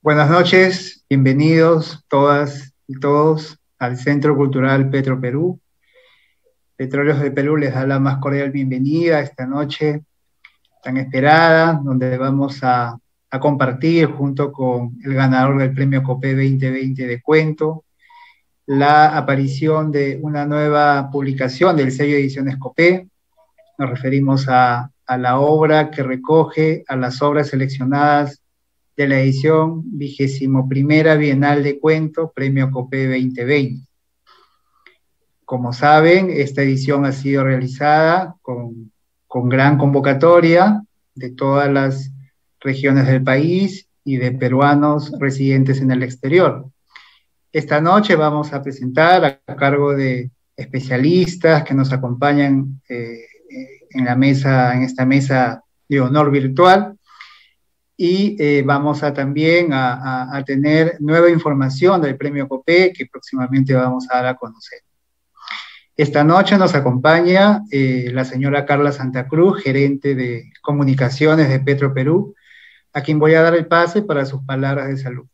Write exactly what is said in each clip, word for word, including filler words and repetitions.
Buenas noches, bienvenidos todas y todos al Centro Cultural Petro Perú. Petróleos del Perú les da la más cordial bienvenida esta noche tan esperada, donde vamos a, a compartir junto con el ganador del Premio Copé veinte veinte de cuento, la aparición de una nueva publicación del sello Ediciones Copé. Nos referimos a, a la obra que recoge a las obras seleccionadas de la edición vigésimo primera Bienal de Cuento, Premio Copé veinte veinte. Como saben, esta edición ha sido realizada con, con gran convocatoria de todas las regiones del país y de peruanos residentes en el exterior. Esta noche vamos a presentar a cargo de especialistas que nos acompañan eh, en la mesa, en esta mesa de honor virtual, y eh, vamos a también a, a, a tener nueva información del Premio Copé que próximamente vamos a dar a conocer. Esta noche nos acompaña eh, la señora Carla Santa Cruz, gerente de comunicaciones de Petro Perú, a quien voy a dar el pase para sus palabras de salud.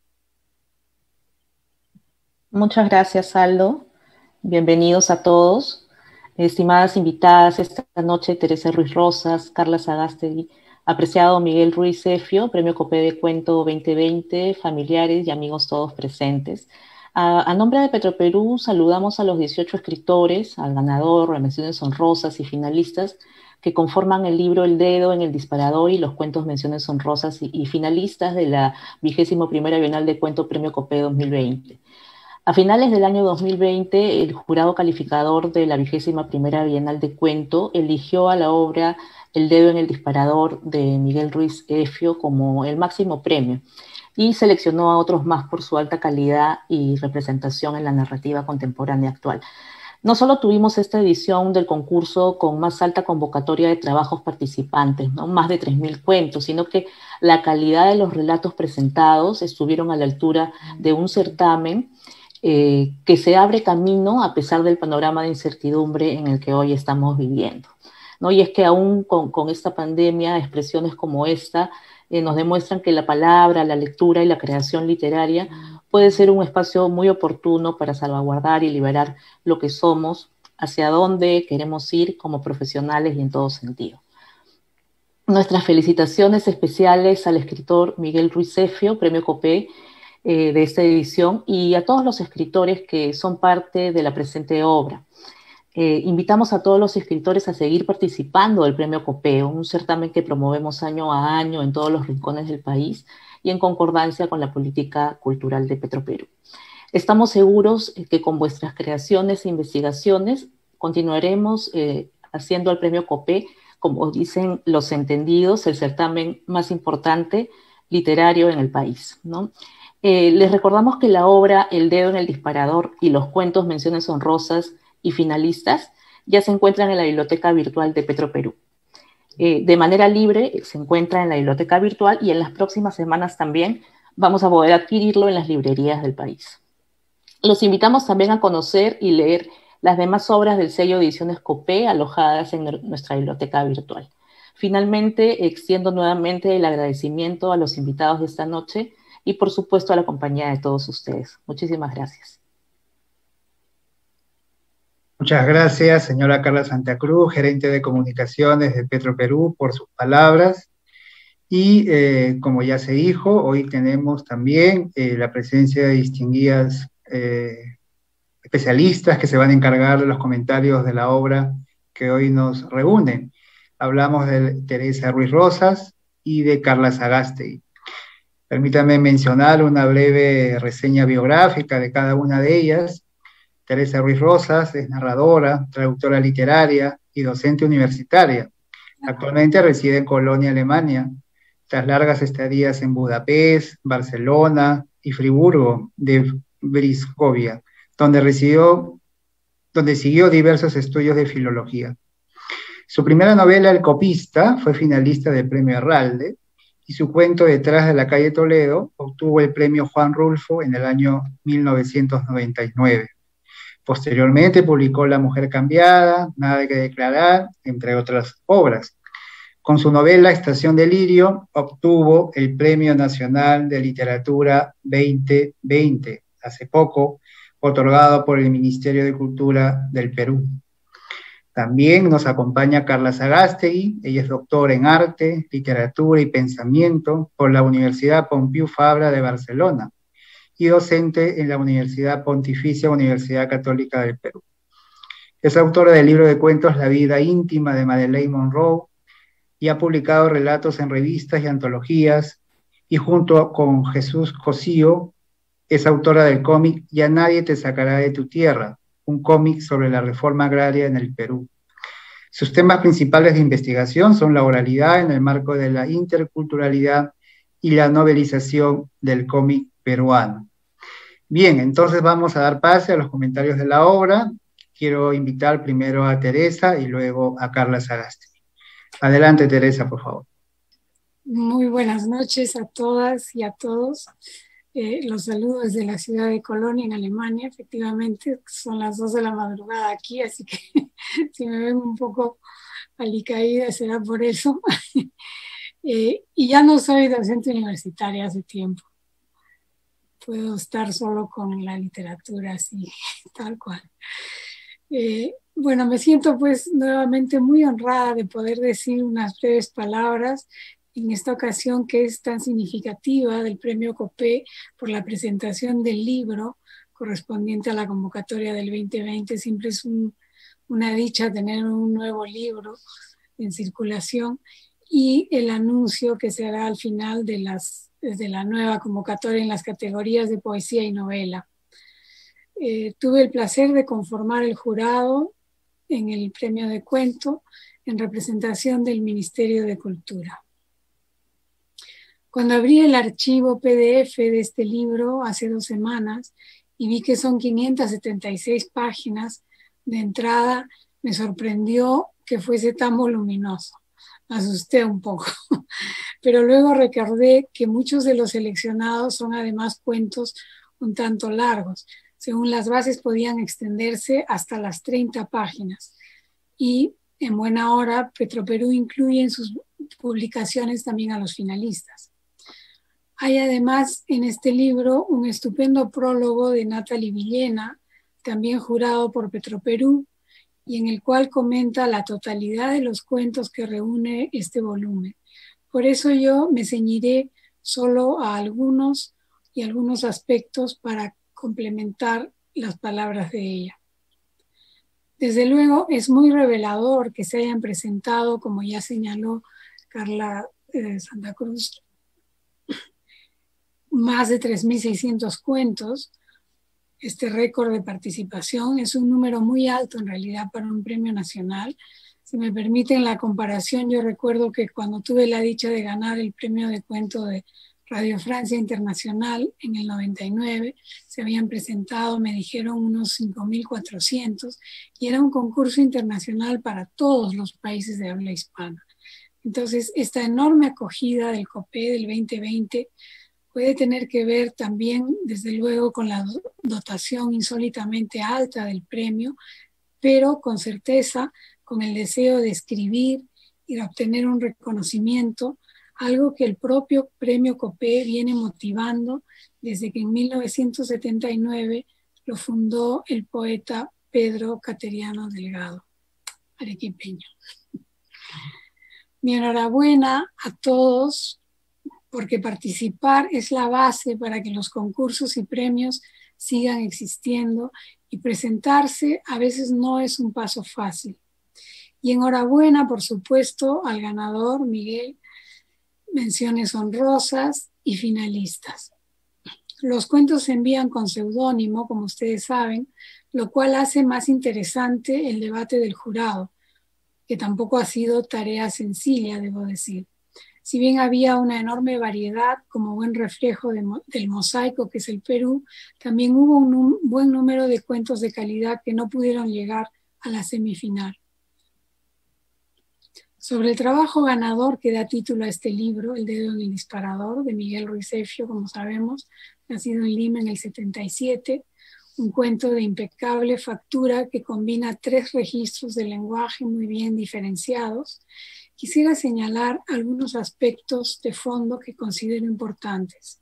Muchas gracias, Aldo. Bienvenidos a todos. Estimadas invitadas esta noche, Teresa Ruiz Rosas, Carla Sagástegui, apreciado Miguel Ruiz Zefio, Premio Copé de Cuento veinte veinte, familiares y amigos todos presentes. A, a nombre de Petro Perú, saludamos a los dieciocho escritores, al ganador, las menciones honrosas y finalistas que conforman el libro El Dedo en el Disparador y los cuentos menciones honrosas y, y finalistas de la vigésimo primera Bienal de Cuento Premio Copé dos mil veinte. A finales del año dos mil veinte, el jurado calificador de la vigésima primera Bienal de Cuento eligió a la obra El Dedo en el Disparador de Miguel Ruiz Zefio como el máximo premio y seleccionó a otros más por su alta calidad y representación en la narrativa contemporánea actual. No solo tuvimos esta edición del concurso con más alta convocatoria de trabajos participantes, ¿no? Más de tres mil cuentos, sino que la calidad de los relatos presentados estuvieron a la altura de un certamen Eh, que se abre camino a pesar del panorama de incertidumbre en el que hoy estamos viviendo, ¿no? Y es que aún con, con esta pandemia, expresiones como esta eh, nos demuestran que la palabra, la lectura y la creación literaria puede ser un espacio muy oportuno para salvaguardar y liberar lo que somos, hacia dónde queremos ir como profesionales y en todo sentido. Nuestras felicitaciones especiales al escritor Miguel Ruiz Zefio, Premio Copé, Eh, de esta edición, y a todos los escritores que son parte de la presente obra. Eh, invitamos a todos los escritores a seguir participando del Premio Copé, un certamen que promovemos año a año en todos los rincones del país y en concordancia con la política cultural de Petro Perú. Estamos seguros que con vuestras creaciones e investigaciones continuaremos eh, haciendo el Premio Copé, como dicen los entendidos, el certamen más importante literario en el país, ¿no? Eh, les recordamos que la obra El Dedo en el Disparador y los cuentos menciones honrosas y finalistas ya se encuentran en la biblioteca virtual de Petro Perú. Eh, de manera libre se encuentra en la biblioteca virtual y en las próximas semanas también vamos a poder adquirirlo en las librerías del país. Los invitamos también a conocer y leer las demás obras del sello Ediciones Copé alojadas en nuestra biblioteca virtual. Finalmente, extiendo nuevamente el agradecimiento a los invitados de esta noche y por supuesto a la compañía de todos ustedes. Muchísimas gracias. Muchas gracias, señora Carla Santa Cruz, gerente de comunicaciones de Petro Perú, por sus palabras. Y eh, como ya se dijo, hoy tenemos también eh, la presencia de distinguidas eh, especialistas que se van a encargar de los comentarios de la obra que hoy nos reúnen. Hablamos de Teresa Ruiz Rosas y de Carla Sagástegui. Permítanme mencionar una breve reseña biográfica de cada una de ellas. Teresa Ruiz Rosas es narradora, traductora literaria y docente universitaria. Actualmente reside en Colonia, Alemania, tras largas estadías en Budapest, Barcelona y Friburgo de Brisgovia, donde residió, donde siguió diversos estudios de filología. Su primera novela, El Copista, fue finalista del Premio Arralde, y su cuento Detrás de la calle Toledo obtuvo el Premio Juan Rulfo en el año mil novecientos noventa y nueve. Posteriormente publicó La mujer cambiada, Nada que declarar, entre otras obras. Con su novela Estación de Lirio obtuvo el Premio Nacional de Literatura veinte veinte, hace poco, otorgado por el Ministerio de Cultura del Perú. También nos acompaña Carla Sagástegui, ella es doctora en Arte, Literatura y Pensamiento por la Universidad Pompeu Fabra de Barcelona y docente en la Universidad Pontificia Universidad Católica del Perú. Es autora del libro de cuentos La vida íntima de Madeleine Monroe y ha publicado relatos en revistas y antologías, y junto con Jesús Cosío es autora del cómic Ya nadie te sacará de tu tierra, un cómic sobre la reforma agraria en el Perú. Sus temas principales de investigación son la oralidad en el marco de la interculturalidad y la novelización del cómic peruano. Bien, entonces vamos a dar pase a los comentarios de la obra. Quiero invitar primero a Teresa y luego a Carla Sagástegui. Adelante, Teresa, por favor. Muy buenas noches a todas y a todos. Eh, los saludo desde la ciudad de Colonia, en Alemania. Efectivamente, son las dos de la madrugada aquí, así que si me ven un poco alicaída será por eso. eh, y ya no soy docente universitaria hace tiempo. Puedo estar solo con la literatura, así, tal cual. Eh, bueno, me siento pues nuevamente muy honrada de poder decir unas breves palabras en esta ocasión que es tan significativa del Premio Copé por la presentación del libro correspondiente a la convocatoria del veinte veinte. Siempre es un, una dicha tener un nuevo libro en circulación y el anuncio que se hará al final de, las, de la nueva convocatoria en las categorías de poesía y novela. Eh, tuve el placer de conformar el jurado en el premio de cuento en representación del Ministerio de Cultura. Cuando abrí el archivo P D F de este libro hace dos semanas y vi que son quinientas setenta y seis páginas, de entrada me sorprendió que fuese tan voluminoso. Me asusté un poco, pero luego recordé que muchos de los seleccionados son además cuentos un tanto largos. Según las bases podían extenderse hasta las treinta páginas. Y en buena hora, Petroperú incluye en sus publicaciones también a los finalistas. Hay además en este libro un estupendo prólogo de Natalie Villena, también jurado por Petroperú, y en el cual comenta la totalidad de los cuentos que reúne este volumen. Por eso yo me ceñiré solo a algunos y algunos aspectos para complementar las palabras de ella. Desde luego es muy revelador que se hayan presentado, como ya señaló Carla eh, Santa Cruz, más de tres mil seiscientos cuentos. Este récord de participación es un número muy alto en realidad para un premio nacional. Si me permiten la comparación, yo recuerdo que cuando tuve la dicha de ganar el premio de cuento de Radio Francia Internacional en el noventa y nueve, se habían presentado, me dijeron, unos cinco mil cuatrocientos, y era un concurso internacional para todos los países de habla hispana. Entonces, esta enorme acogida del Copé del veinte veinte puede tener que ver también, desde luego, con la dotación insólitamente alta del premio, pero con certeza con el deseo de escribir y de obtener un reconocimiento, algo que el propio Premio Copé viene motivando desde que en mil novecientos setenta y nueve lo fundó el poeta Pedro Cateriano Delgado, arequipeño. Mi enhorabuena a todos, porque participar es la base para que los concursos y premios sigan existiendo, y presentarse a veces no es un paso fácil. Y enhorabuena, por supuesto, al ganador, Miguel, menciones honrosas y finalistas. Los cuentos se envían con seudónimo, como ustedes saben, lo cual hace más interesante el debate del jurado, que tampoco ha sido tarea sencilla, debo decir. Si bien había una enorme variedad como buen reflejo de, del mosaico que es el Perú, también hubo un, un buen número de cuentos de calidad que no pudieron llegar a la semifinal. Sobre el trabajo ganador que da título a este libro, El dedo en el disparador, de Miguel Ruiz Zefio, como sabemos, nacido en Lima en el setenta y siete, un cuento de impecable factura que combina tres registros de lenguaje muy bien diferenciados. quisiera señalar algunos aspectos de fondo que considero importantes.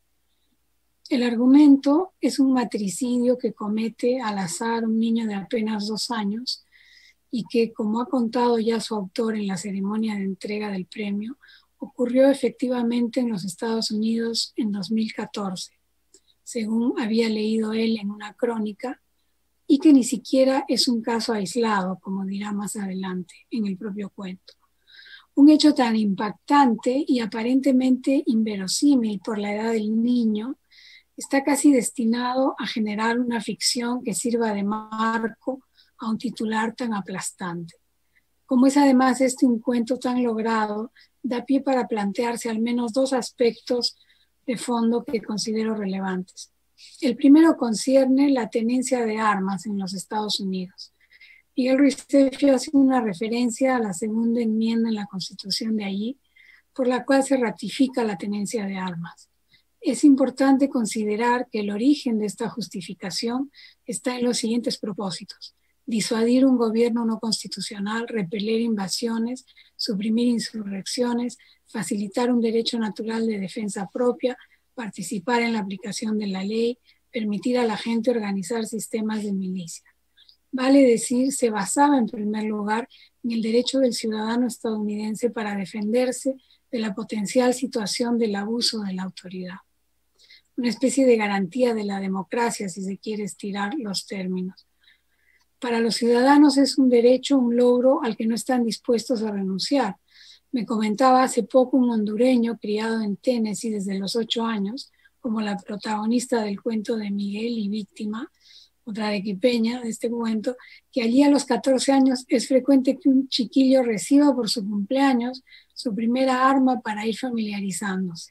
El argumento es un matricidio que comete al azar un niño de apenas dos años y que, como ha contado ya su autor en la ceremonia de entrega del premio, ocurrió efectivamente en los Estados Unidos en dos mil catorce, según había leído él en una crónica, y que ni siquiera es un caso aislado, como dirá más adelante en el propio cuento. Un hecho tan impactante y aparentemente inverosímil por la edad del niño está casi destinado a generar una ficción que sirva de marco a un titular tan aplastante. Como es además este un cuento tan logrado, da pie para plantearse al menos dos aspectos de fondo que considero relevantes. El primero concierne la tenencia de armas en los Estados Unidos. Miguel Ruiz Zeffio hace una referencia a la segunda enmienda en la Constitución de allí, por la cual se ratifica la tenencia de armas. Es importante considerar que el origen de esta justificación está en los siguientes propósitos: disuadir un gobierno no constitucional, repeler invasiones, suprimir insurrecciones, facilitar un derecho natural de defensa propia, participar en la aplicación de la ley, permitir a la gente organizar sistemas de milicia. Vale decir, se basaba en primer lugar en el derecho del ciudadano estadounidense para defenderse de la potencial situación del abuso de la autoridad. Una especie de garantía de la democracia, si se quiere estirar los términos. Para los ciudadanos es un derecho, un logro al que no están dispuestos a renunciar. Me comentaba hace poco un hondureño criado en Tennessee desde los ocho años, como la protagonista del cuento de Miguel y víctima, otra arequipeña de este cuento, que allí a los catorce años es frecuente que un chiquillo reciba por su cumpleaños su primera arma para ir familiarizándose.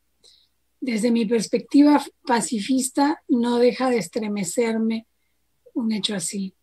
Desde mi perspectiva pacifista, no deja de estremecerme un hecho así.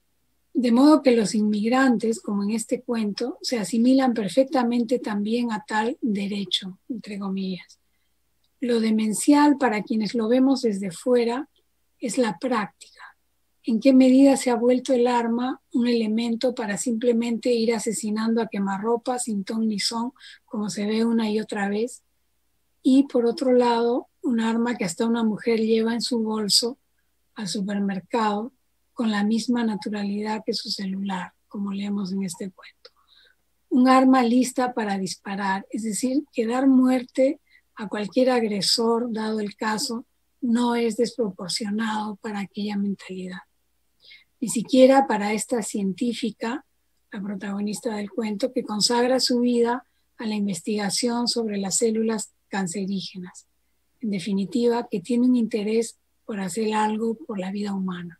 De modo que los inmigrantes, como en este cuento, se asimilan perfectamente también a tal derecho, entre comillas. Lo demencial para quienes lo vemos desde fuera es la práctica. ¿En qué medida se ha vuelto el arma un elemento para simplemente ir asesinando a quemarropa sin ton ni son, como se ve una y otra vez? Y por otro lado, un arma que hasta una mujer lleva en su bolso al supermercado con la misma naturalidad que su celular, como leemos en este cuento. Un arma lista para disparar, es decir, que dar muerte a cualquier agresor, dado el caso, no es desproporcionado para aquella mentalidad. Ni siquiera para esta científica, la protagonista del cuento, que consagra su vida a la investigación sobre las células cancerígenas. En definitiva, que tiene un interés por hacer algo por la vida humana.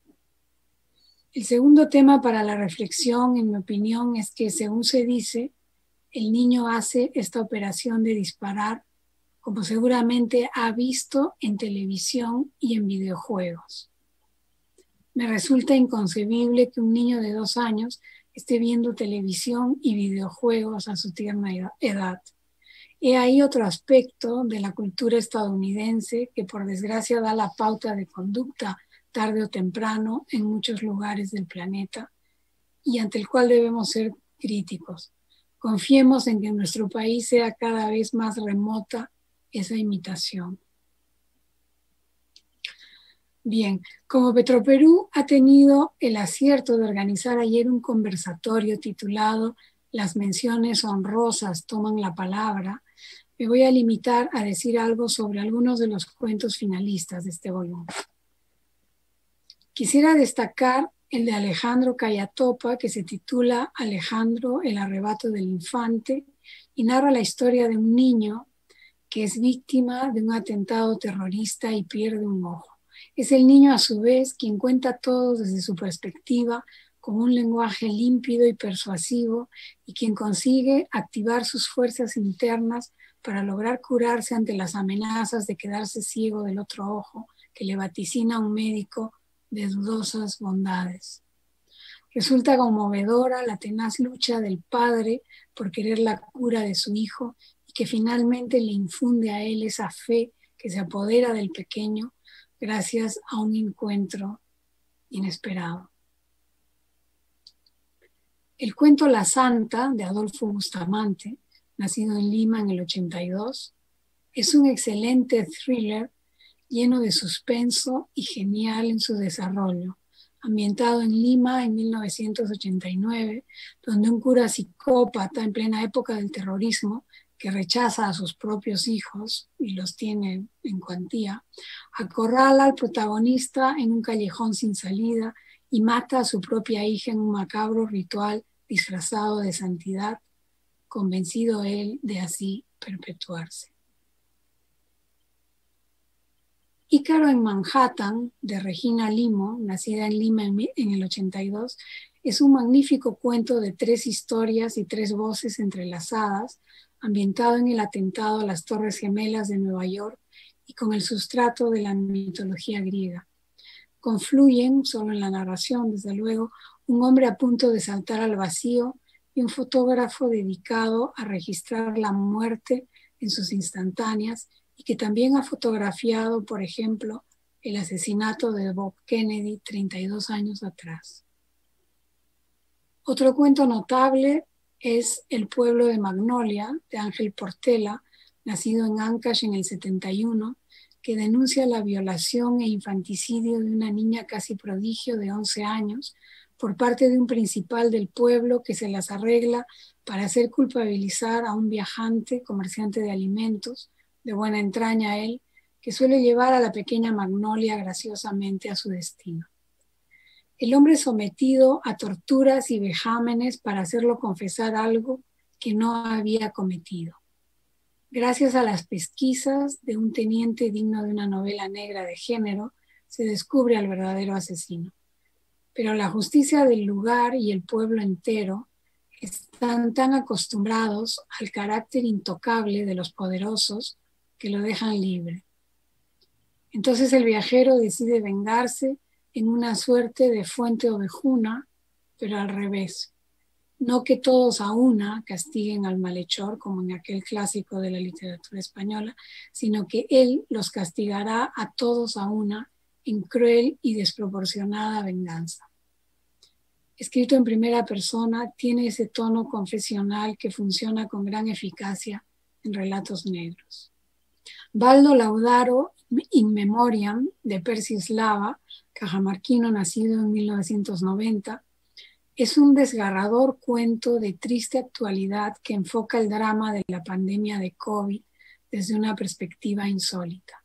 El segundo tema para la reflexión, en mi opinión, es que, según se dice, el niño hace esta operación de disparar como seguramente ha visto en televisión y en videojuegos. Me resulta inconcebible que un niño de dos años esté viendo televisión y videojuegos a su tierna edad. He ahí otro aspecto de la cultura estadounidense que por desgracia da la pauta de conducta tarde o temprano en muchos lugares del planeta y ante el cual debemos ser críticos. Confiemos en que en nuestro país sea cada vez más remota esa imitación. Bien, como Petroperú ha tenido el acierto de organizar ayer un conversatorio titulado Las menciones honrosas toman la palabra, me voy a limitar a decir algo sobre algunos de los cuentos finalistas de este volumen. Quisiera destacar el de Alejandro Cayatopa, que se titula Alejandro, el arrebato del infante, y narra la historia de un niño que es víctima de un atentado terrorista y pierde un ojo. Es el niño, a su vez, quien cuenta todo desde su perspectiva, con un lenguaje límpido y persuasivo, y quien consigue activar sus fuerzas internas para lograr curarse ante las amenazas de quedarse ciego del otro ojo que le vaticina un médico de dudosas bondades. Resulta conmovedora la tenaz lucha del padre por querer la cura de su hijo y que finalmente le infunde a él esa fe que se apodera del pequeño gracias a un encuentro inesperado. El cuento La Santa, de Adolfo Bustamante, nacido en Lima en el ochenta y dos, es un excelente thriller lleno de suspenso y genial en su desarrollo, ambientado en Lima en mil novecientos ochenta y nueve, donde un cura psicópata en plena época del terrorismo, que rechaza a sus propios hijos y los tiene en cuantía, acorrala al protagonista en un callejón sin salida y mata a su propia hija en un macabro ritual disfrazado de santidad, convencido él de así perpetuarse. Ícaro en Manhattan, de Regina Limo, nacida en Lima en el ochenta y dos, es un magnífico cuento de tres historias y tres voces entrelazadas, ambientado en el atentado a las Torres Gemelas de Nueva York y con el sustrato de la mitología griega. Confluyen, solo en la narración, desde luego, un hombre a punto de saltar al vacío y un fotógrafo dedicado a registrar la muerte en sus instantáneas, y que también ha fotografiado, por ejemplo, el asesinato de Bob Kennedy treinta y dos años atrás. Otro cuento notable es El pueblo de Magnolia, de Ángel Portela, nacido en Ancash en el setenta y uno, que denuncia la violación e infanticidio de una niña casi prodigio de once años por parte de un principal del pueblo que se las arregla para hacer culpabilizar a un viajante, comerciante de alimentos, de buena entraña él, que suele llevar a la pequeña Magnolia graciosamente a su destino. El hombre sometido a torturas y vejámenes para hacerlo confesar algo que no había cometido. Gracias a las pesquisas de un teniente digno de una novela negra de género, se descubre al verdadero asesino. Pero la justicia del lugar y el pueblo entero están tan acostumbrados al carácter intocable de los poderosos que lo dejan libre. Entonces el viajero decide vengarse en una suerte de fuente ovejuna, pero al revés. No que todos a una castiguen al malhechor, como en aquel clásico de la literatura española, sino que él los castigará a todos a una en cruel y desproporcionada venganza. Escrito en primera persona, tiene ese tono confesional que funciona con gran eficacia en relatos negros. Baldo Laudaro, In Memoriam, de Percy Slava, cajamarquino nacido en mil novecientos noventa, es un desgarrador cuento de triste actualidad que enfoca el drama de la pandemia de COVID desde una perspectiva insólita.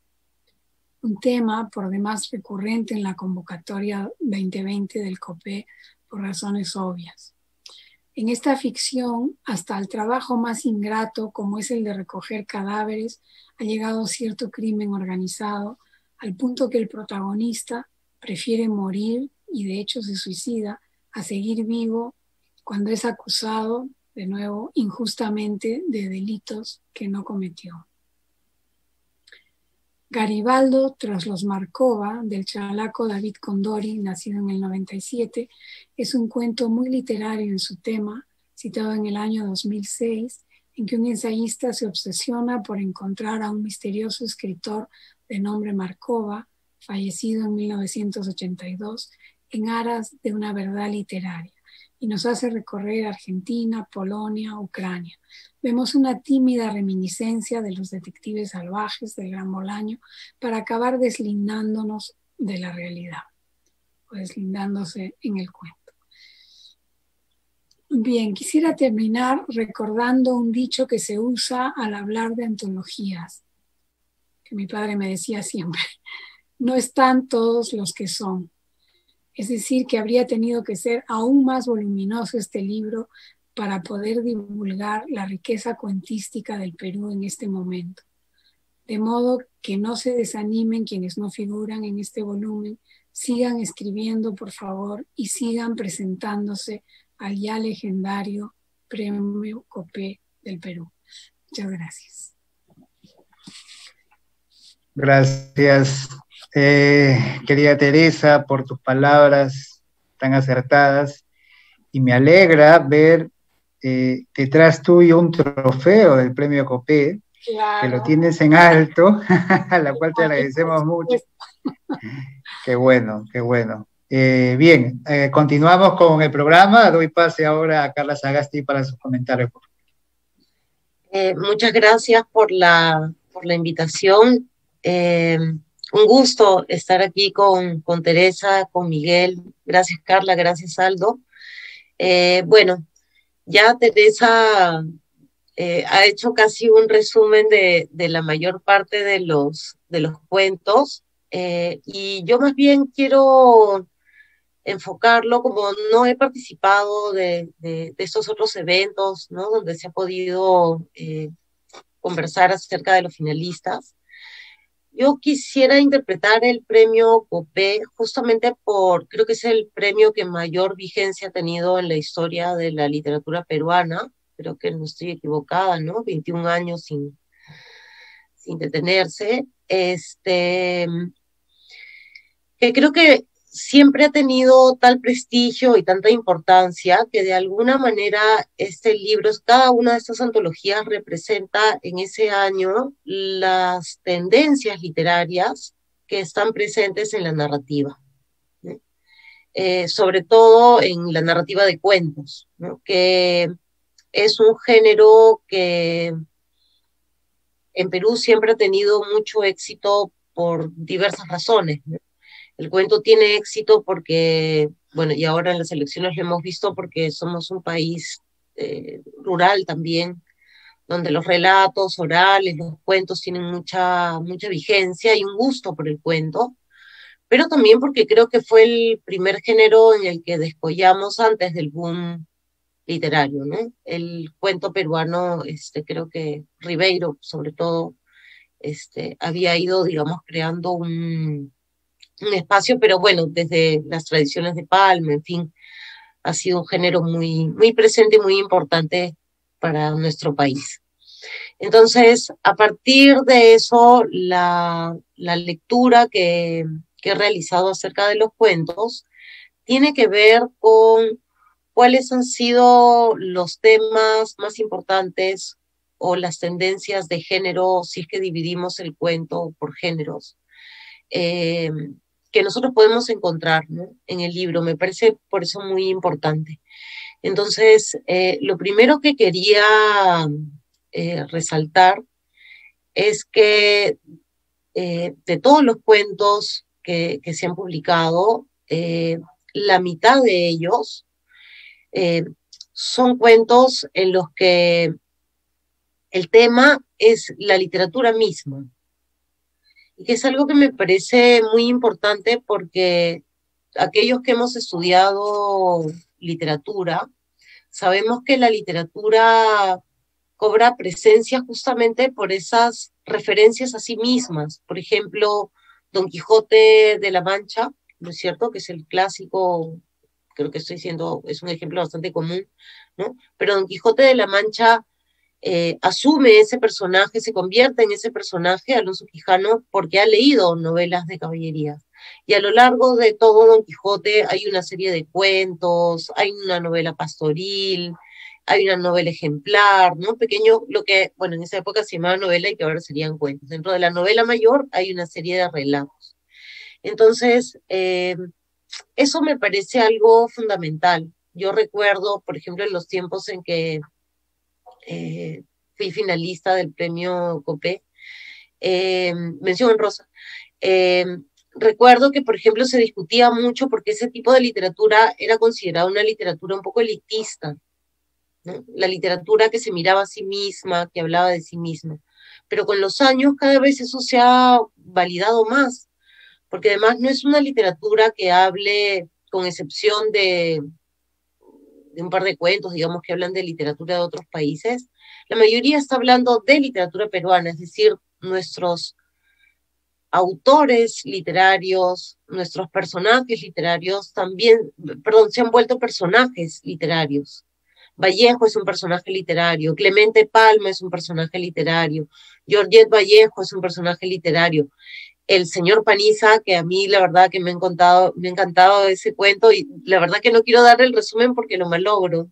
Un tema por demás recurrente en la convocatoria veinte veinte del COPE por razones obvias. En esta ficción, hasta el trabajo más ingrato, como es el de recoger cadáveres, ha llegado cierto crimen organizado, al punto que el protagonista prefiere morir, y de hecho se suicida, a seguir vivo cuando es acusado, de nuevo, injustamente de delitos que no cometió. Garibaldo tras los Markova, del chalaco David Condori, nacido en el noventa y siete, es un cuento muy literario en su tema, citado en el año dos mil seis, en que un ensayista se obsesiona por encontrar a un misterioso escritor de nombre Markova, fallecido en mil novecientos ochenta y dos, en aras de una verdad literaria, y nos hace recorrer Argentina, Polonia, Ucrania. Vemos una tímida reminiscencia de los detectives salvajes del Gran Bolaño para acabar deslindándonos de la realidad, o deslindándose en el cuento. Bien, quisiera terminar recordando un dicho que se usa al hablar de antologías, que mi padre me decía siempre: no están todos los que son. Es decir, que habría tenido que ser aún más voluminoso este libro para poder divulgar la riqueza cuentística del Perú en este momento. De modo que no se desanimen quienes no figuran en este volumen, sigan escribiendo, por favor, y sigan presentándose al ya legendario Premio COPE del Perú. Muchas gracias. Gracias, eh, querida Teresa, por tus palabras tan acertadas, y me alegra ver eh, detrás tuyo un trofeo del Premio COPE, claro, que lo tienes en alto, a la cual te agradecemos mucho. Qué bueno, qué bueno. Eh, bien, eh, continuamos con el programa. Doy pase ahora a Carla Sagasti para sus comentarios. Eh, muchas gracias por la, por la invitación. Eh, un gusto estar aquí con, con Teresa, con Miguel. Gracias, Carla, gracias, Aldo. Eh, bueno, ya Teresa eh, ha hecho casi un resumen de, de la mayor parte de los, de los cuentos, eh, y yo más bien quiero enfocarlo, como no he participado de, de, de estos otros eventos, ¿no? Donde se ha podido eh, conversar acerca de los finalistas. Yo quisiera interpretar el premio Copé justamente por, creo que es el premio que mayor vigencia ha tenido en la historia de la literatura peruana. Creo que no estoy equivocada, ¿no? veintiún años sin, sin detenerse. Este, que creo que siempre ha tenido tal prestigio y tanta importancia que de alguna manera este libro, cada una de estas antologías representa en ese año las tendencias literarias que están presentes en la narrativa, ¿no? Eh, sobre todo en la narrativa de cuentos, ¿no? Que es un género que en Perú siempre ha tenido mucho éxito por diversas razones, ¿no? El cuento tiene éxito porque, bueno, y ahora en las elecciones lo hemos visto porque somos un país eh, rural también, donde los relatos orales, los cuentos tienen mucha, mucha vigencia y un gusto por el cuento, pero también porque creo que fue el primer género en el que descollamos antes del boom literario, ¿no? El cuento peruano, este, creo que Ribeiro, sobre todo, este, había ido, digamos, creando un un espacio, pero bueno, desde las tradiciones de Palma, en fin, ha sido un género muy, muy presente y muy importante para nuestro país. Entonces, a partir de eso, la, la lectura que, que he realizado acerca de los cuentos tiene que ver con cuáles han sido los temas más importantes o las tendencias de género, si es que dividimos el cuento por géneros, eh, que nosotros podemos encontrar, ¿no? En el libro. Me parece por eso muy importante. Entonces, eh, lo primero que quería eh, resaltar es que eh, de todos los cuentos que, que se han publicado, eh, la mitad de ellos eh, son cuentos en los que el tema es la literatura misma. Y que es algo que me parece muy importante porque aquellos que hemos estudiado literatura, sabemos que la literatura cobra presencia justamente por esas referencias a sí mismas. Por ejemplo, Don Quijote de la Mancha, ¿no es cierto? Que es el clásico, creo que estoy diciendo, es un ejemplo bastante común, ¿no? Pero Don Quijote de la Mancha Eh, asume ese personaje, se convierte en ese personaje, Alonso Quijano, porque ha leído novelas de caballería. Y a lo largo de todo Don Quijote hay una serie de cuentos, hay una novela pastoril, hay una novela ejemplar, ¿no? Pequeño, lo que, bueno, en esa época se llamaba novela y que ahora serían cuentos. Dentro de la novela mayor hay una serie de relatos. Entonces, eh, eso me parece algo fundamental. Yo recuerdo, por ejemplo, en los tiempos en que Eh, fui finalista del premio Copé, eh, mención honrosa. Eh, recuerdo que, por ejemplo, se discutía mucho porque ese tipo de literatura era considerada una literatura un poco elitista, ¿no? La literatura que se miraba a sí misma, que hablaba de sí misma. Pero con los años cada vez eso se ha validado más, porque además no es una literatura que hable, con excepción de de un par de cuentos, digamos, que hablan de literatura de otros países, la mayoría está hablando de literatura peruana, es decir, nuestros autores literarios, nuestros personajes literarios también, perdón, se han vuelto personajes literarios. Vallejo es un personaje literario, Clemente Palma es un personaje literario, Georgette Vallejo es un personaje literario. El señor Paniza, que a mí la verdad que me ha encantado, me ha encantado ese cuento, y la verdad que no quiero dar el resumen porque lo malogro.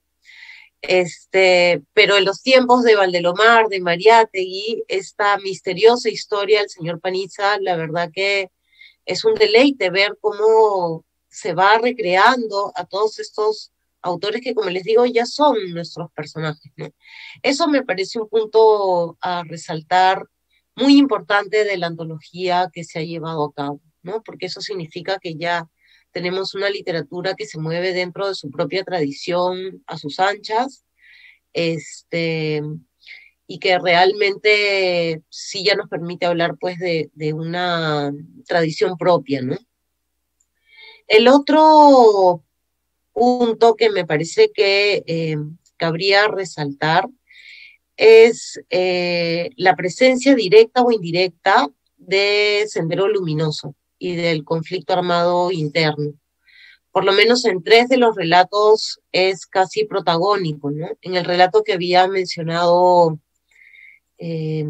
Este, pero en los tiempos de Valdelomar, de Mariátegui, esta misteriosa historia del señor Paniza, la verdad que es un deleite ver cómo se va recreando a todos estos autores que, como les digo, ya son nuestros personajes, ¿no? Eso me parece un punto a resaltar muy importante de la antología que se ha llevado a cabo, ¿no? Porque eso significa que ya tenemos una literatura que se mueve dentro de su propia tradición a sus anchas, este, y que realmente sí ya nos permite hablar pues de, de una tradición propia, ¿no? El otro punto que me parece que eh, cabría resaltar es eh, la presencia directa o indirecta de Sendero Luminoso y del conflicto armado interno. Por lo menos en tres de los relatos es casi protagónico, ¿no? En el relato que había mencionado eh,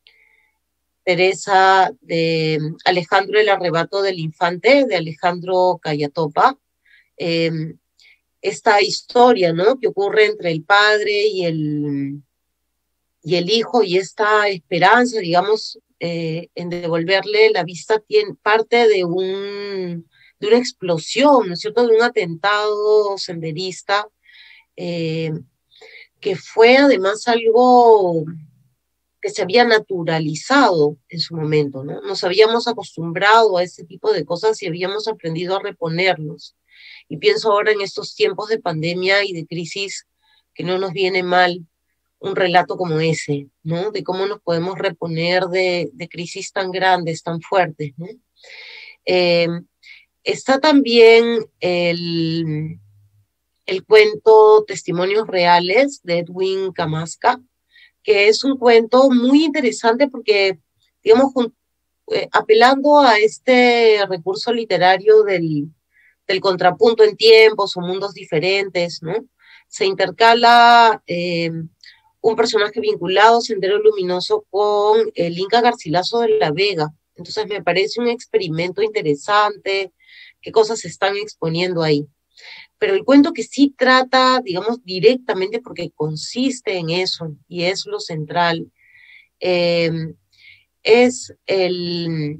Teresa de Alejandro el Arrebato del Infante, de Alejandro Cayatopa, eh, esta historia, ¿no?, que ocurre entre el padre y el, y el hijo, y esta esperanza, digamos, eh, en devolverle la vista, tiene parte de, un, de una explosión, ¿no es cierto?, de un atentado senderista, eh, que fue además algo que se había naturalizado en su momento, ¿no? Nos habíamos acostumbrado a ese tipo de cosas y habíamos aprendido a reponernos. Y pienso ahora en estos tiempos de pandemia y de crisis, que no nos viene mal un relato como ese, ¿no? De cómo nos podemos reponer de, de crisis tan grandes, tan fuertes, ¿no? Eh, está también el, el cuento Testimonios Reales de Edwin Camaska, que es un cuento muy interesante porque, digamos, eh, apelando a este recurso literario del, del contrapunto en tiempos o mundos diferentes, ¿no? Se intercala eh, un personaje vinculado, Sendero Luminoso, con el Inca Garcilaso de la Vega. Entonces me parece un experimento interesante, qué cosas se están exponiendo ahí. Pero el cuento que sí trata, digamos, directamente, porque consiste en eso, y es lo central, eh, es el,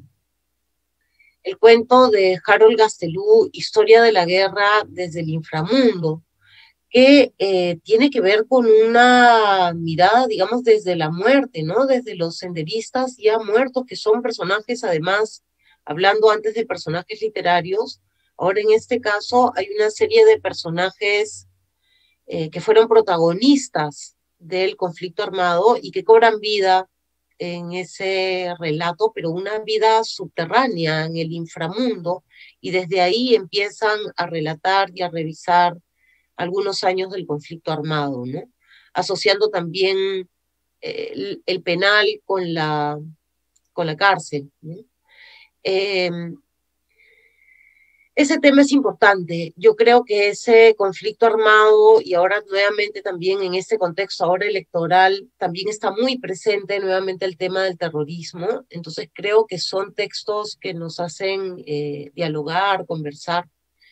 el cuento de Harold Gastelú, Historia de la Guerra desde el Inframundo, que eh, tiene que ver con una mirada, digamos, desde la muerte, ¿no? Desde los senderistas ya muertos, que son personajes, además, hablando antes de personajes literarios. Ahora, en este caso, hay una serie de personajes eh, que fueron protagonistas del conflicto armado y que cobran vida en ese relato, pero una vida subterránea, en el inframundo, y desde ahí empiezan a relatar y a revisar algunos años del conflicto armado, ¿no? Asociando también eh, el, el penal con la, con la cárcel, ¿no? Eh, Ese tema es importante. Yo creo que ese conflicto armado, y ahora nuevamente también en este contexto ahora electoral, también está muy presente nuevamente el tema del terrorismo. Entonces creo que son textos que nos hacen eh, dialogar, conversar.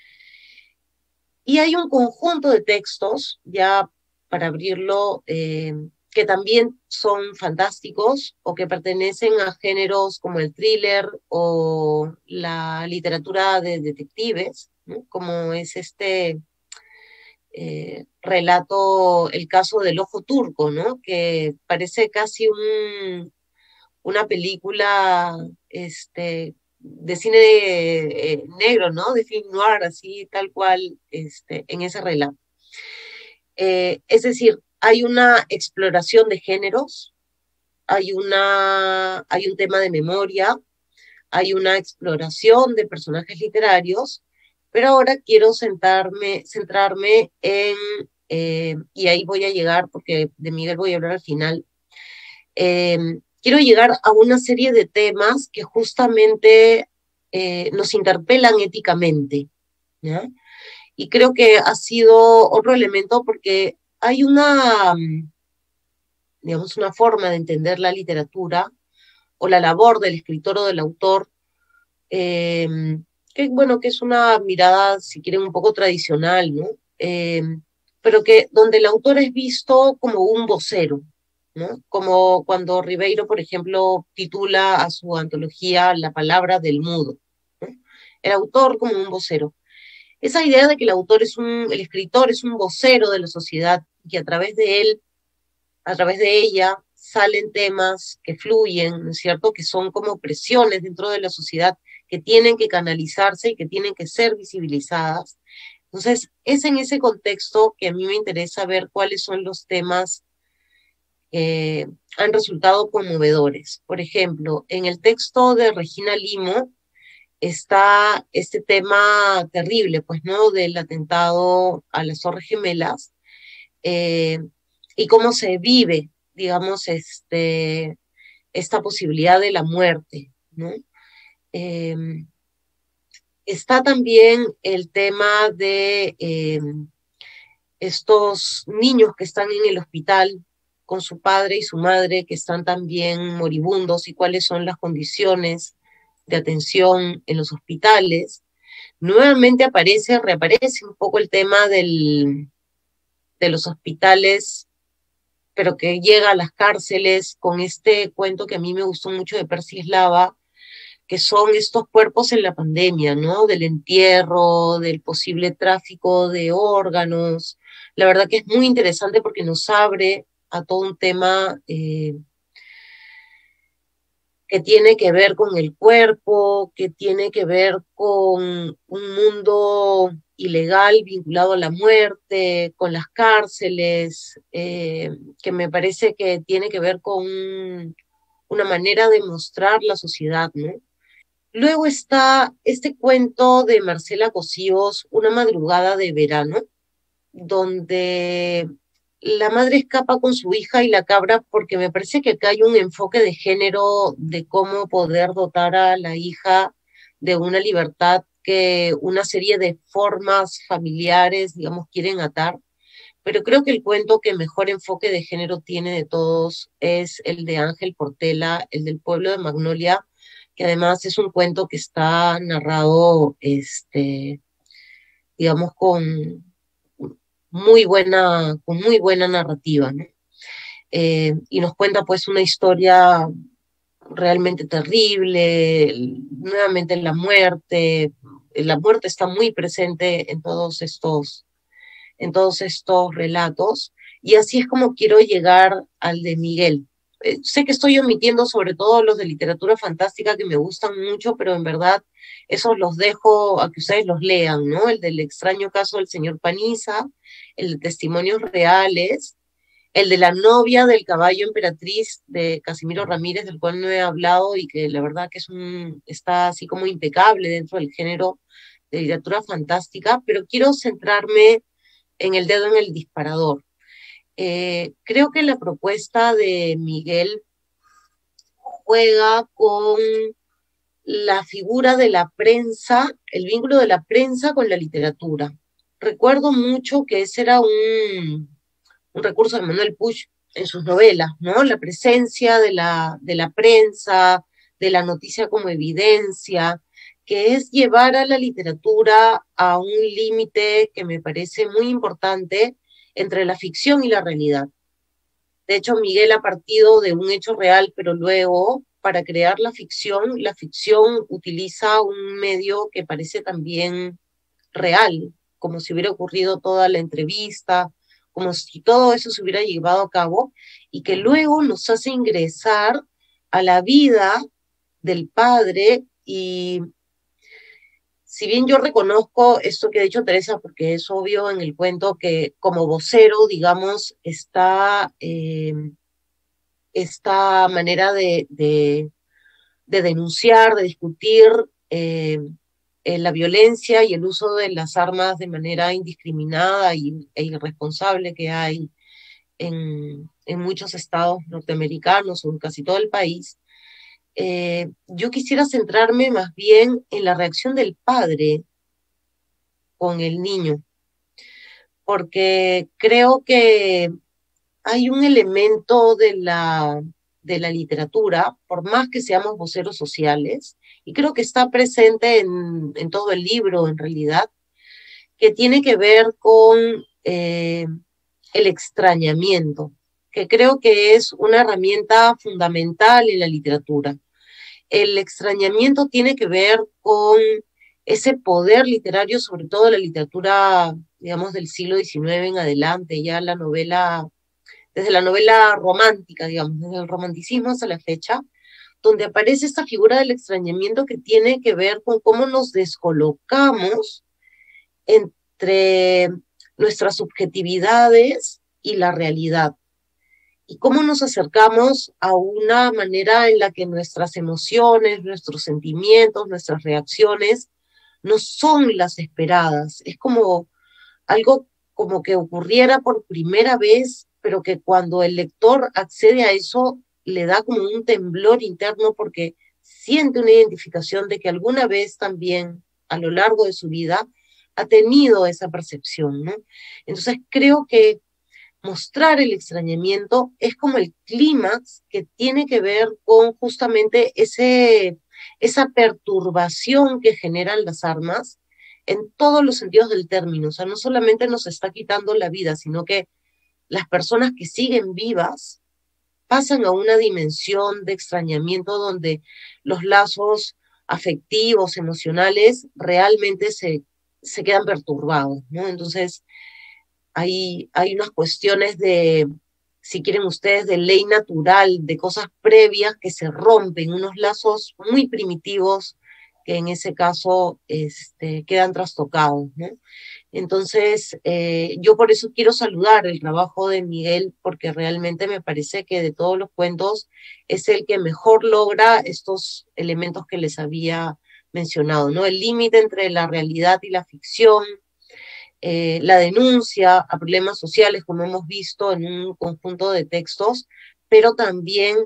Y hay un conjunto de textos, ya para abrirlo, eh, que también son fantásticos o que pertenecen a géneros como el thriller o la literatura de detectives, ¿no? Como es este eh, relato, el caso del ojo turco, ¿no? Que parece casi un, una película este, de cine eh, negro, ¿no? De film noir, así tal cual, este, en ese relato. Eh, es decir, hay una exploración de géneros, hay, una, hay un tema de memoria, hay una exploración de personajes literarios, pero ahora quiero sentarme, centrarme en, eh, y ahí voy a llegar, porque de Miguel voy a hablar al final, eh, quiero llegar a una serie de temas que justamente eh, nos interpelan éticamente, ¿ya? Y creo que ha sido otro elemento porque hay una, digamos, una forma de entender la literatura o la labor del escritor o del autor, eh, que, bueno, que es una mirada, si quieren, un poco tradicional, ¿no? Eh, pero que donde el autor es visto como un vocero, ¿no? Como cuando Ribeiro, por ejemplo, titula a su antología La palabra del mudo, ¿no? El autor como un vocero. esa idea de que el autor es un, el escritor es un vocero de la sociedad, y que a través de él, a través de ella, salen temas que fluyen, ¿no es cierto?, que son como presiones dentro de la sociedad, que tienen que canalizarse y que tienen que ser visibilizadas. Entonces, es en ese contexto que a mí me interesa ver cuáles son los temas que eh, han resultado conmovedores. Por ejemplo, en el texto de Regina Limo está este tema terrible, pues, ¿no?, del atentado a las Torres Gemelas, eh, y cómo se vive, digamos, este, esta posibilidad de la muerte, ¿no? Eh, está también el tema de eh, estos niños que están en el hospital con su padre y su madre, que están también moribundos, y cuáles son las condiciones de atención en los hospitales. Nuevamente aparece, reaparece un poco el tema del, de los hospitales, pero que llega a las cárceles con este cuento que a mí me gustó mucho de Percy Slava, que son estos cuerpos en la pandemia, ¿no? Del entierro, del posible tráfico de órganos. La verdad que es muy interesante porque nos abre a todo un tema eh, que tiene que ver con el cuerpo, que tiene que ver con un mundo ilegal vinculado a la muerte, con las cárceles, eh, que me parece que tiene que ver con una manera de mostrar la sociedad, ¿no? Luego está este cuento de Marcela Cosíos, Una madrugada de verano, donde la madre escapa con su hija y la cabra, porque me parece que acá hay un enfoque de género de cómo poder dotar a la hija de una libertad que una serie de formas familiares, digamos, quieren atar. Pero creo que el cuento que mejor enfoque de género tiene de todos es el de Ángel Portela, el del pueblo de Magnolia, que además es un cuento que está narrado, este, digamos, con muy buena, con muy buena narrativa, ¿no? Eh, y nos cuenta pues una historia realmente terrible, nuevamente la muerte, la muerte está muy presente en todos estos, en todos estos relatos, y así es como quiero llegar al de Miguel. Eh, sé que estoy omitiendo sobre todo los de literatura fantástica que me gustan mucho, pero en verdad esos los dejo a que ustedes los lean, ¿no? El del extraño caso del señor Paniza, el de testimonios reales, el de la novia del caballo emperatriz de Casimiro Ramírez, del cual no he hablado y que la verdad que es un, está así como impecable dentro del género de literatura fantástica, pero quiero centrarme en El dedo en el disparador. Eh, creo que la propuesta de Miguel juega con la figura de la prensa, el vínculo de la prensa con la literatura. Recuerdo mucho que ese era un, un recurso de Manuel Puig en sus novelas, ¿no? La presencia de la, de la prensa, de la noticia como evidencia, que es llevar a la literatura a un límite que me parece muy importante entre la ficción y la realidad. De hecho, Miguel ha partido de un hecho real, pero luego, para crear la ficción, la ficción utiliza un medio que parece también real, como si hubiera ocurrido toda la entrevista, como si todo eso se hubiera llevado a cabo, y que luego nos hace ingresar a la vida del padre. Y si bien yo reconozco esto que ha dicho Teresa, porque es obvio en el cuento que como vocero, digamos, está eh, esta manera de, de, de denunciar, de discutir eh, eh, la violencia y el uso de las armas de manera indiscriminada y, e irresponsable que hay en, en muchos estados norteamericanos o en casi todo el país. Eh, yo quisiera centrarme más bien en la reacción del padre con el niño, porque creo que hay un elemento de la, de la literatura, por más que seamos voceros sociales, y creo que está presente en, en todo el libro en realidad, que tiene que ver con eh, el extrañamiento, que creo que es una herramienta fundamental en la literatura. El extrañamiento tiene que ver con ese poder literario, sobre todo la literatura, digamos, del siglo diecinueve en adelante, ya la novela, desde la novela romántica, digamos, desde el romanticismo hasta la fecha, donde aparece esta figura del extrañamiento que tiene que ver con cómo nos descolocamos entre nuestras subjetividades y la realidad, y cómo nos acercamos a una manera en la que nuestras emociones, nuestros sentimientos, nuestras reacciones no son las esperadas. Es como algo como que ocurriera por primera vez, pero que cuando el lector accede a eso le da como un temblor interno porque siente una identificación de que alguna vez también a lo largo de su vida ha tenido esa percepción, ¿no? Entonces creo que mostrar el extrañamiento es como el clímax que tiene que ver con justamente ese, esa perturbación que generan las armas en todos los sentidos del término. O sea, no solamente nos está quitando la vida, sino que las personas que siguen vivas pasan a una dimensión de extrañamiento donde los lazos afectivos, emocionales, realmente se, se quedan perturbados, ¿no? Entonces, hay, hay unas cuestiones de, si quieren ustedes, de ley natural, de cosas previas que se rompen, unos lazos muy primitivos que en ese caso este, quedan trastocados, ¿no? Entonces, eh, yo por eso quiero saludar el trabajo de Miguel, porque realmente me parece que de todos los cuentos es el que mejor logra estos elementos que les había mencionado, ¿no? El límite entre la realidad y la ficción, eh, la denuncia a problemas sociales, como hemos visto en un conjunto de textos, pero también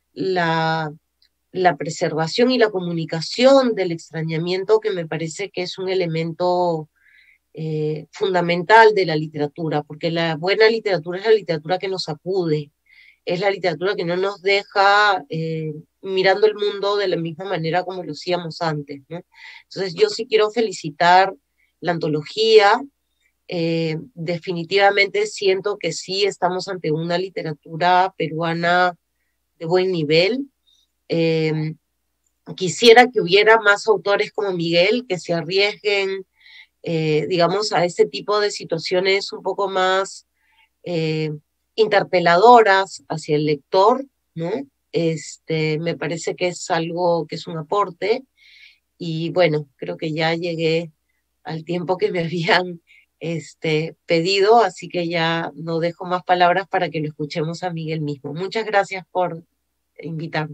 la, la preservación y la comunicación del extrañamiento, que me parece que es un elemento eh, fundamental de la literatura, porque la buena literatura es la literatura que nos sacude, es la literatura que no nos deja eh, mirando el mundo de la misma manera como lo hacíamos antes, ¿no? Entonces yo sí quiero felicitar la antología. Eh, definitivamente siento que sí estamos ante una literatura peruana de buen nivel. Eh, quisiera que hubiera más autores como Miguel que se arriesguen, eh, digamos, a este tipo de situaciones un poco más eh, interpeladoras hacia el lector, ¿no? Este, me parece que es algo que es un aporte, y bueno, creo que ya llegué al tiempo que me habían este, pedido, así que ya no dejo más palabras para que lo escuchemos a Miguel mismo. Muchas gracias por invitarme.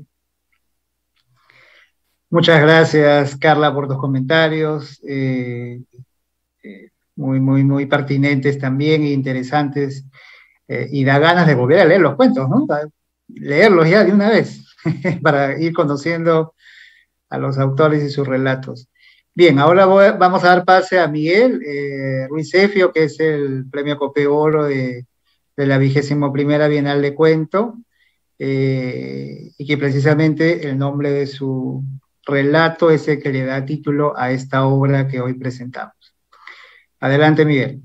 Muchas gracias, Carla, por tus comentarios, eh, eh, muy, muy, muy pertinentes también e interesantes, eh, y da ganas de volver a leer los cuentos, ¿no? Leerlos ya de una vez, para ir conociendo a los autores y sus relatos. Bien, ahora voy, vamos a dar pase a Miguel eh, Ruiz Zefio, que es el premio Copé Oro de, de la vigésimo primera Bienal de Cuento, eh, y que precisamente el nombre de su relato es el que le da título a esta obra que hoy presentamos. Adelante, Miguel.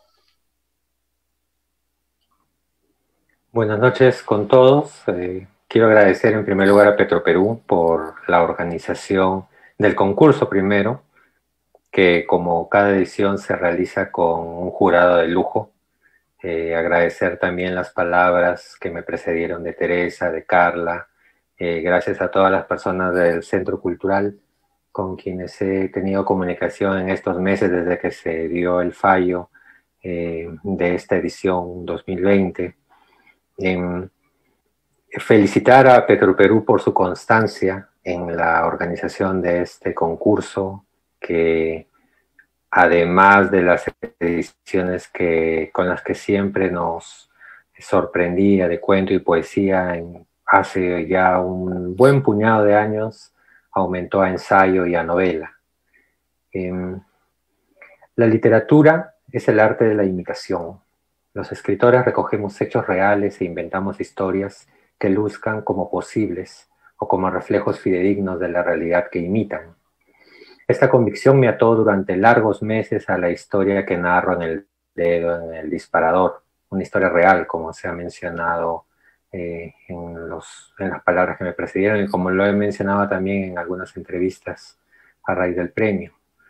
Buenas noches con todos. Eh, quiero agradecer en primer lugar a Petroperú por la organización del concurso primero, que como cada edición se realiza con un jurado de lujo. Eh, agradecer también las palabras que me precedieron de Teresa, de Carla, eh, gracias a todas las personas del Centro Cultural con quienes he tenido comunicación en estos meses desde que se dio el fallo eh, de esta edición dos mil veinte. Eh, felicitar a Petroperú por su constancia en la organización de este concurso, que además de las ediciones que, con las que siempre nos sorprendía de cuento y poesía, en, hace ya un buen puñado de años aumentó a ensayo y a novela. Eh, la literatura es el arte de la imitación. Los escritores recogemos hechos reales e inventamos historias que luzcan como posibles o como reflejos fidedignos de la realidad que imitan. Esta convicción me ató durante largos meses a la historia que narro en el dedo, en el disparador, una historia real, como se ha mencionado eh, en, los, en las palabras que me precedieron y como lo he mencionado también en algunas entrevistas a raíz del premio.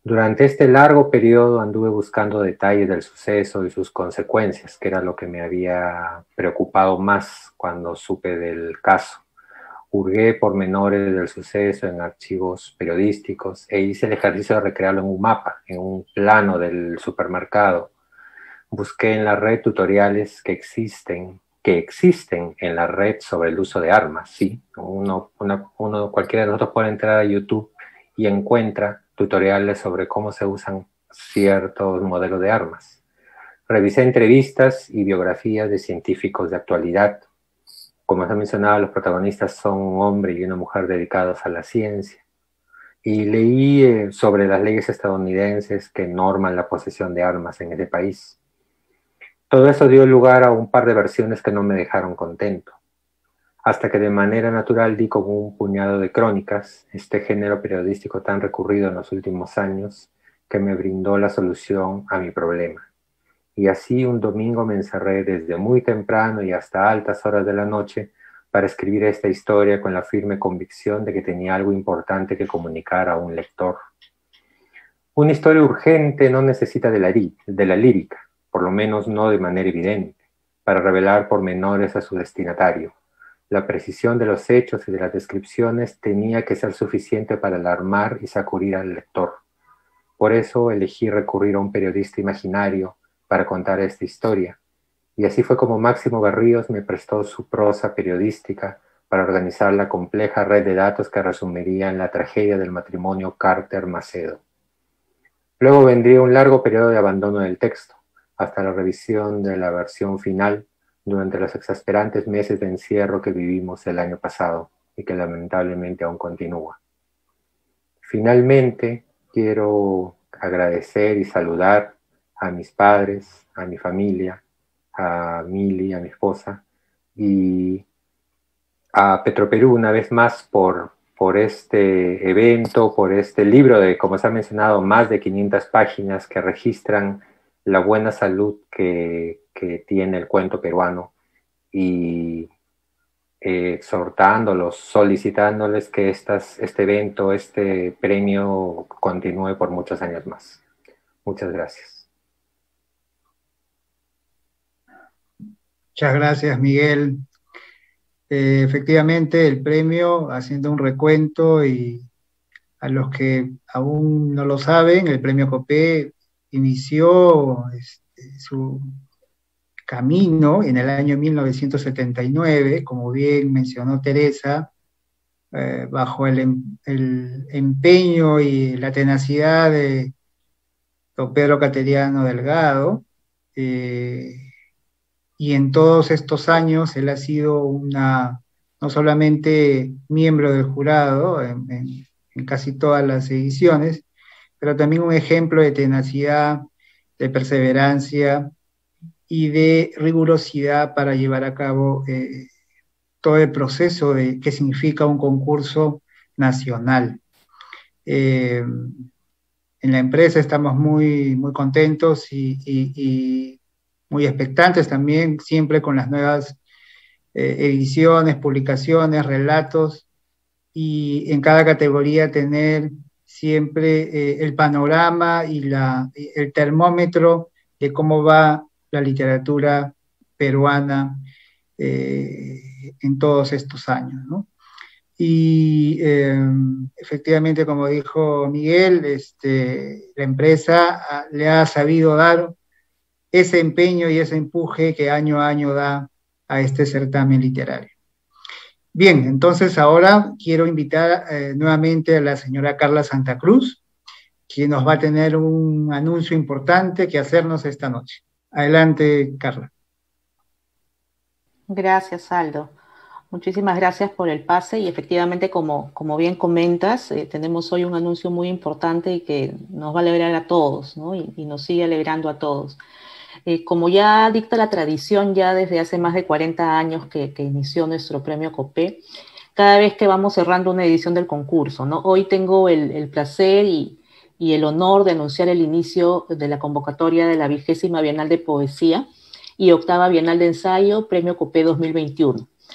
Durante este largo periodo anduve buscando detalles del suceso y sus consecuencias, que era lo que me había preocupado más cuando supe del caso. Hurgué pormenores del suceso en archivos periodísticos e hice el ejercicio de recrearlo en un mapa, en un plano del supermercado. Busqué en la red tutoriales que existen, que existen en la red sobre el uso de armas. Sí, uno, una, uno, cualquiera de nosotros puede entrar a YouTube y encuentra tutoriales sobre cómo se usan ciertos modelos de armas. Revisé entrevistas y biografías de científicos de actualidad. Como se ha mencionado, los protagonistas son un hombre y una mujer dedicados a la ciencia. Y leí eh, sobre las leyes estadounidenses que norman la posesión de armas en ese país. Todo eso dio lugar a un par de versiones que no me dejaron contento, hasta que de manera natural di con un puñado de crónicas, este género periodístico tan recurrido en los últimos años, que me brindó la solución a mi problema. Y así un domingo me encerré desde muy temprano y hasta altas horas de la noche para escribir esta historia con la firme convicción de que tenía algo importante que comunicar a un lector. Una historia urgente no necesita de la, de la lírica, por lo menos no de manera evidente, para revelar pormenores a su destinatario. La precisión de los hechos y de las descripciones tenía que ser suficiente para alarmar y sacudir al lector. Por eso elegí recurrir a un periodista imaginario para contar esta historia, y así fue como Máximo Berríos me prestó su prosa periodística para organizar la compleja red de datos que resumiría en la tragedia del matrimonio Carter-Macedo. Luego vendría un largo periodo de abandono del texto, hasta la revisión de la versión final durante los exasperantes meses de encierro que vivimos el año pasado y que lamentablemente aún continúa. Finalmente, quiero agradecer y saludar a mis padres, a mi familia, a Mili, a mi esposa, y a Petroperú una vez más por, por este evento, por este libro de, como se ha mencionado, más de quinientas páginas que registran la buena salud que, que tiene el cuento peruano, y eh, exhortándolos, solicitándoles que estas, este evento, este premio continúe por muchos años más. Muchas gracias. Muchas gracias, Miguel. Eh, efectivamente, el premio, haciendo un recuento, y a los que aún no lo saben, el premio Copé inició este, su camino en el año mil novecientos setenta y nueve, como bien mencionó Teresa, eh, bajo el, el empeño y la tenacidad de don Pedro Cateriano Delgado, eh, y en todos estos años él ha sido una, no solamente miembro del jurado en, en, en casi todas las ediciones, pero también un ejemplo de tenacidad, de perseverancia y de rigurosidad para llevar a cabo eh, todo el proceso de qué significa un concurso nacional. Eh, en la empresa estamos muy, muy contentos y, y, y muy expectantes también, siempre con las nuevas eh, ediciones, publicaciones, relatos, y en cada categoría tener siempre eh, el panorama y la, el termómetro de cómo va la literatura peruana eh, en todos estos años, ¿no? Y eh, efectivamente, como dijo Miguel, este, la empresa a, le ha sabido dar ese empeño y ese empuje que año a año da a este certamen literario. Bien, entonces ahora quiero invitar eh, nuevamente a la señora Carla Santa Cruz, quien nos va a tener un anuncio importante que hacernos esta noche. Adelante, Carla. Gracias, Aldo. Muchísimas gracias por el pase, y efectivamente, como, como bien comentas, eh, tenemos hoy un anuncio muy importante y que nos va a alegrar a todos, ¿no? y, y nos sigue alegrando a todos. Eh, como ya dicta la tradición, ya desde hace más de cuarenta años que, que inició nuestro premio Copé, cada vez que vamos cerrando una edición del concurso, ¿no? Hoy tengo el, el placer y, y el honor de anunciar el inicio de la convocatoria de la vigésima Bienal de Poesía y octava Bienal de Ensayo, Premio Copé dos mil veintiuno.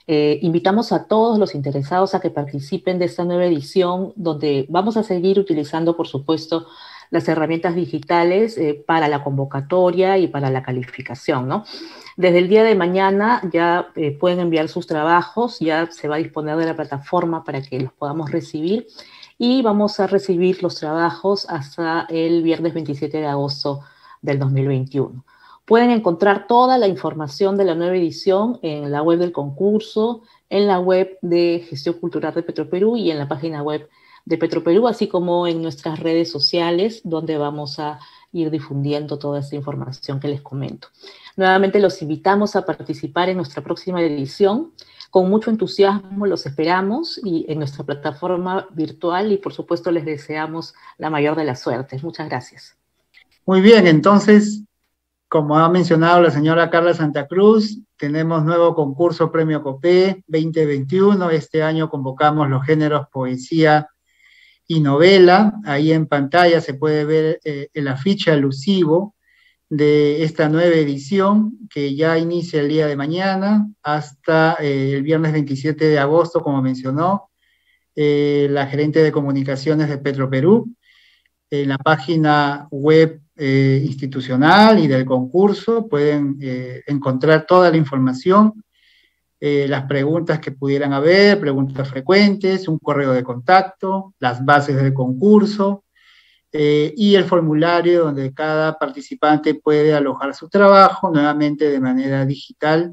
Eh, invitamos a todos los interesados a que participen de esta nueva edición, donde vamos a seguir utilizando, por supuesto, las herramientas digitales eh, para la convocatoria y para la calificación, ¿no? Desde el día de mañana ya eh, pueden enviar sus trabajos, ya se va a disponer de la plataforma para que los podamos recibir, y vamos a recibir los trabajos hasta el viernes veintisiete de agosto del dos mil veintiuno. Pueden encontrar toda la información de la nueva edición en la web del concurso, en la web de Gestión Cultural de Petroperú y en la página web de Petroperú, así como en nuestras redes sociales, donde vamos a ir difundiendo toda esta información que les comento. Nuevamente los invitamos a participar en nuestra próxima edición. Con mucho entusiasmo los esperamos y en nuestra plataforma virtual, y por supuesto les deseamos la mayor de las suertes. Muchas gracias. Muy bien, entonces, como ha mencionado la señora Carla Santa Cruz, tenemos nuevo concurso Premio COPE veinte veintiuno. Este año convocamos los géneros poesía y novela. Ahí en pantalla se puede ver eh, el afiche alusivo de esta nueva edición, que ya inicia el día de mañana hasta eh, el viernes veintisiete de agosto, como mencionó eh, la gerente de comunicaciones de Petroperú. En la página web eh, institucional y del concurso pueden eh, encontrar toda la información, eh, las preguntas que pudieran haber, preguntas frecuentes, un correo de contacto, las bases del concurso, Eh, y el formulario donde cada participante puede alojar su trabajo, nuevamente de manera digital,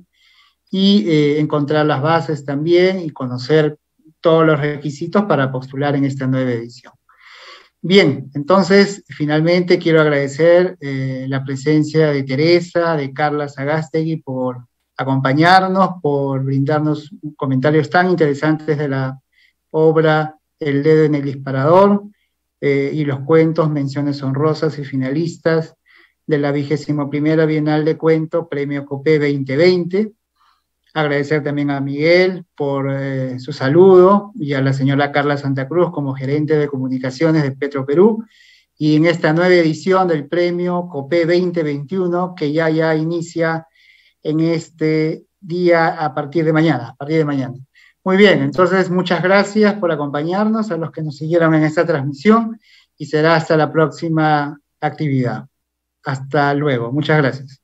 y eh, encontrar las bases también y conocer todos los requisitos para postular en esta nueva edición. Bien, entonces, finalmente quiero agradecer eh, la presencia de Teresa, de Carla Sagástegui, por acompañarnos, por brindarnos comentarios tan interesantes de la obra El dedo en el disparador, Eh, y los cuentos, menciones honrosas y finalistas de la vigésima primera Bienal de Cuento, Premio COPE veinte veinte. Agradecer también a Miguel por eh, su saludo, y a la señora Carla Santa Cruz como gerente de comunicaciones de Petroperú, y en esta nueva edición del Premio COPE veinte veintiuno, que ya, ya inicia en este día a partir de mañana, a partir de mañana. Muy bien, entonces muchas gracias por acompañarnos, a los que nos siguieron en esta transmisión, y será hasta la próxima actividad. Hasta luego, muchas gracias.